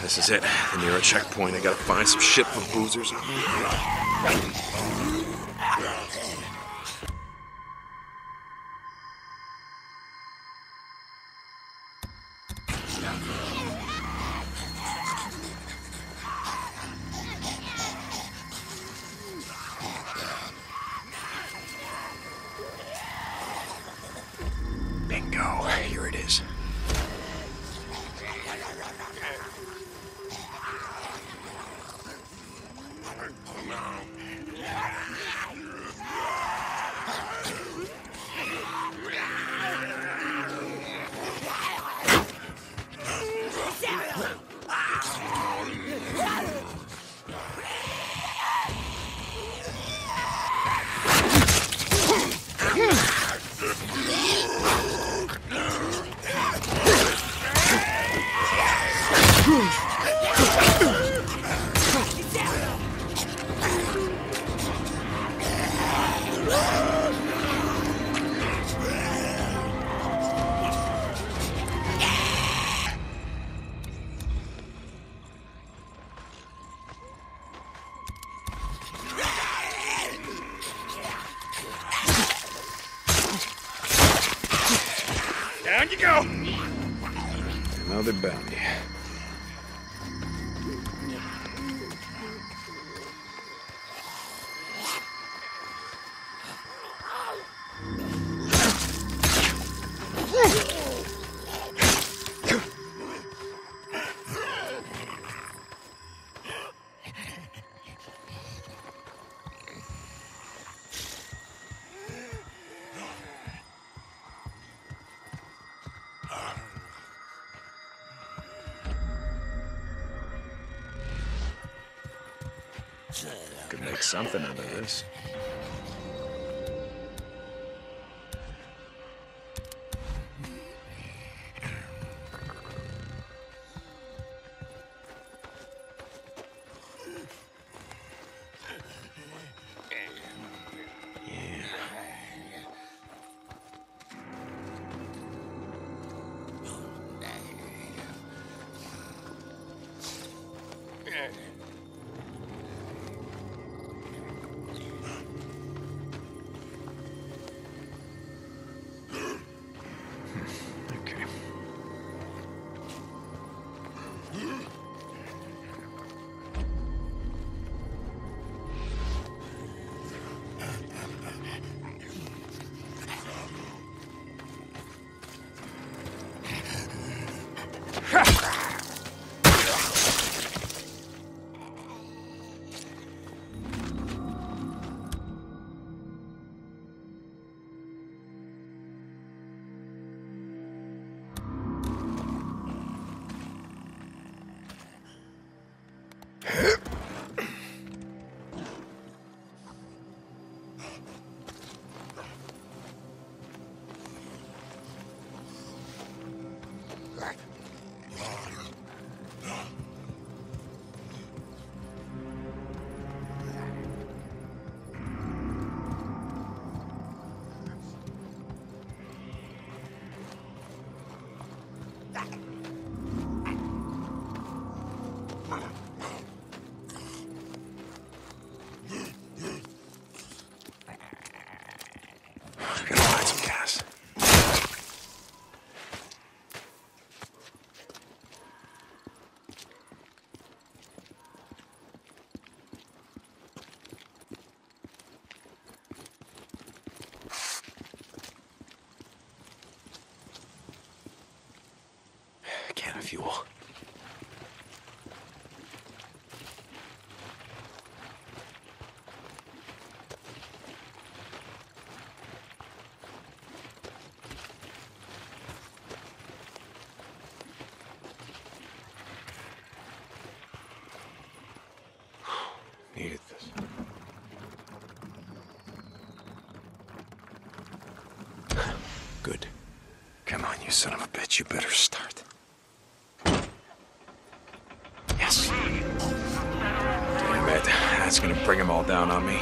This is it. The near a checkpoint. I gotta find some shit for boozers. Bingo. Here it is. Down you go! Another bounty. Could make something out of this. Can of fuel. Needed this. Good. Come on, you son of a bitch. You better start. Yes. Damn it. That's gonna bring them all down on me.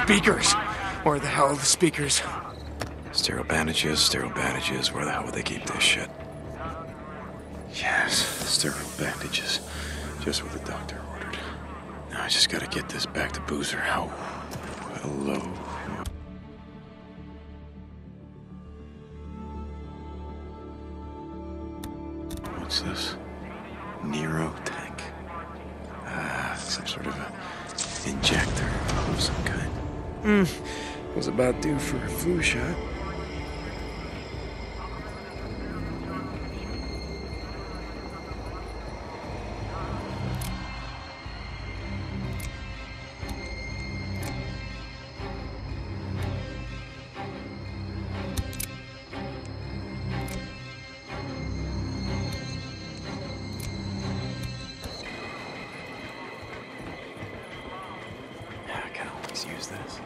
speakers. Where the hell are the speakers? Sterile bandages, where the hell would they keep this shit? Yes, sterile bandages. Just what the doctor ordered. Now I just gotta get this back to Boozer. Oh, hello. What's this? Nero tank. Some sort of a injector of some kind. Was about due for a flu shot. I can always use this.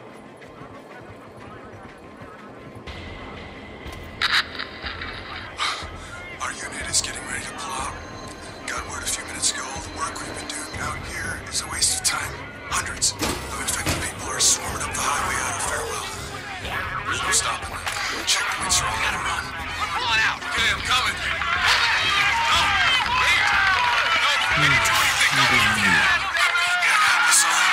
Our unit is getting ready to pull out. Got word a few minutes ago all the work we've been doing out here is a waste of time. Hundreds of infected people are swarming up the highway out of Farewell. There's no stopping them. Checkpoints are all on and on. Pull on out. Okay, I'm coming. No! Wait! No, we didn't do anything. No, we can't. Gotta help us all.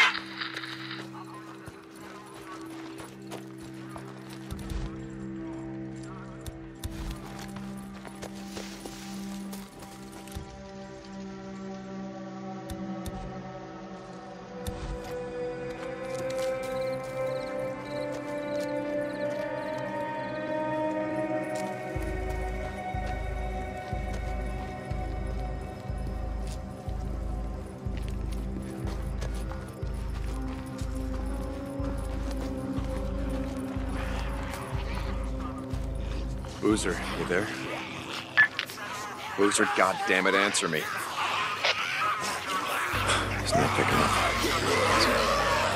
Boozer, you there? Boozer, goddammit, answer me. He's not picking up.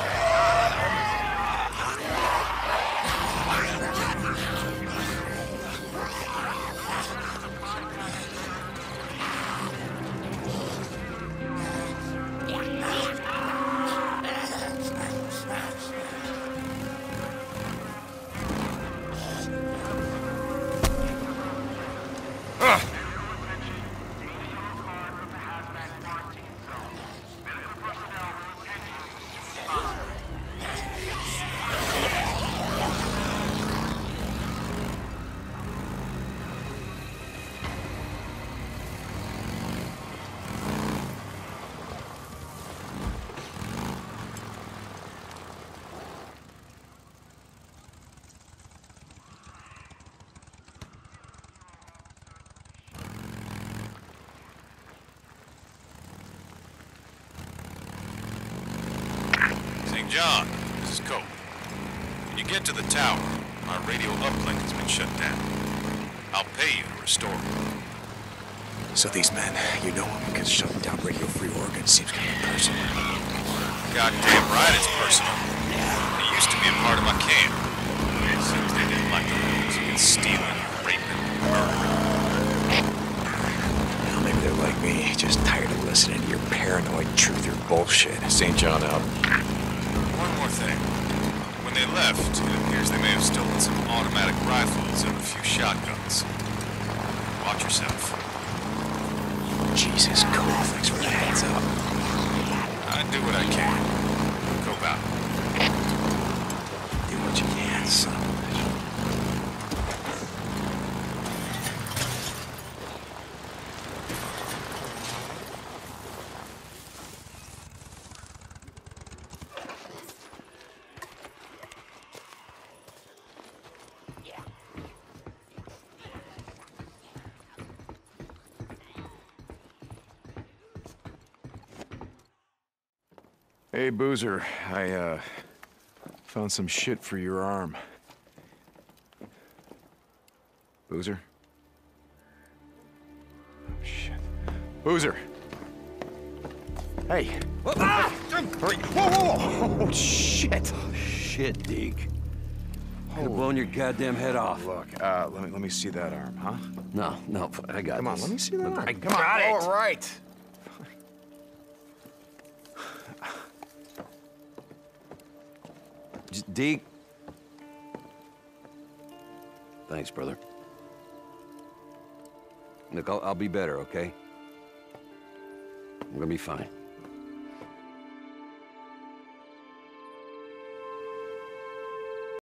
St. John, this is Cope. When you get to the tower, our radio uplink has been shut down. I'll pay you to restore it. So these men, you know them because shutting down Radio Free Oregon seems kind of personal. Goddamn right it's personal. It used to be a part of my camp. It seems they didn't like the rules against stealing, raping, murdering. Well, maybe they're like me, just tired of listening to your paranoid truther bullshit. St. John out. One more thing. When they left, it appears they may have stolen some automatic rifles and a few shotguns. Watch yourself. Jesus, cool. Thanks for the heads up. I do what I can. Go out. Do what you can, son. Hey, Boozer, I, found some shit for your arm. Boozer? Oh, shit. Boozer! Hey! Ah! Hurry! Whoa, whoa, whoa! Oh, shit! Shit, Deke. Could have blown your goddamn head off. Look, let me see that arm, huh? No, I got Come on, this. let me see that arm. I Come on, got it. all right. Deke. Thanks, brother. Look, I'll be better, okay? I'm gonna be fine.